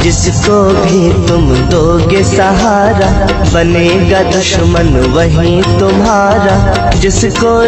जिसको भी तुम दोगे सहारा, बनेगा दुश्मन वही तुम्हारा। जिसको